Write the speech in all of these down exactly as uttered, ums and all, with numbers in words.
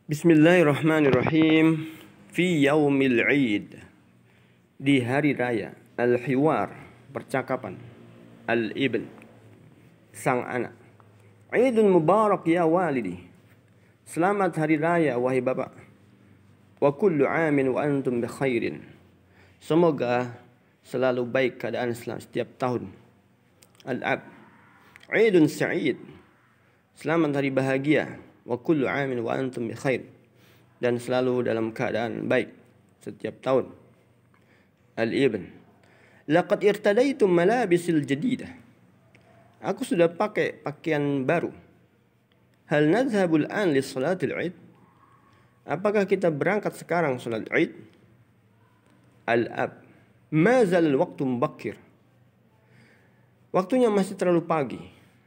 Bismillahirrahmanirrahim. Fi yaumil Eid, di hari raya. Al-hiwar, percakapan. Al-ibn, sang anak. Eidun mubarak ya walidi, selamat hari raya wahai bapak. Wa kullu amin wa antum bi khairin, semoga selalu baik keadaan setiap tahun. Al-ab, Eidun sa'id, selamat hari bahagia. Wa kullu amin wa antum bi khair, dan selalu dalam keadaan baik setiap tahun. Al-ibn, laqad irtadaitum malabisil jadidah, aku sudah pakai pakaian baru. Hal nadhhabul an li salatil Eid, apakah kita berangkat sekarang salat Eid? Al-ab, ma zal al-waqtu mubakkir, waktunya masih terlalu pagi.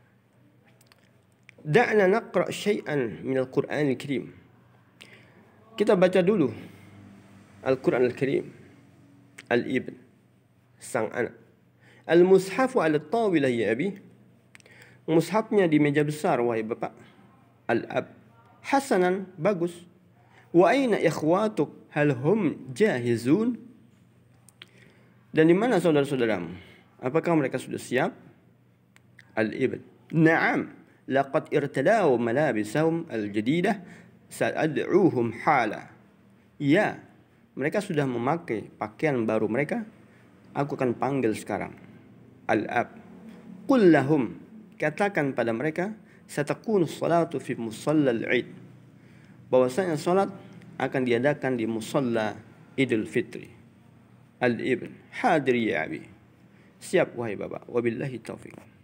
Da'na naqra' syai'an min al-Qur'an al-Karim, kita baca dulu Al-Quran Al-Karim. Al-ibn, sang anak. Al-mushafu ala tawilah ya abi, mushafnya di meja besar wahai bapak. Al-ab, hasanan, bagus. Wa aina ikhwatuk, hal hum jahizun, dan di mana saudara-saudaramu, apakah mereka sudah siap? Al-ibn, na'am, laqad irtadaw malabisahum al-jadidah sa'ad'uhum hala, ya, mereka sudah memakai pakaian baru mereka, aku akan panggil sekarang. Al-ab, qul lahum, katakan pada mereka, satakunu salatu fi musallal Eid, bahwasanya salat akan diadakan di musalla Idul Fitri. Al-ibn, hadir ya abi, siap wahai bapak. Wabillahi taufiq.